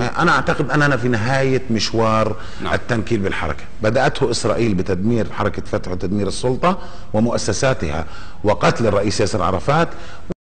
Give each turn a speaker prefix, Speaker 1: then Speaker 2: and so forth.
Speaker 1: أنا أعتقد أننا في نهاية مشوار التنكيل بالحركة. بدأته إسرائيل بتدمير حركة فتح وتدمير السلطة ومؤسساتها وقتل الرئيس ياسر عرفات.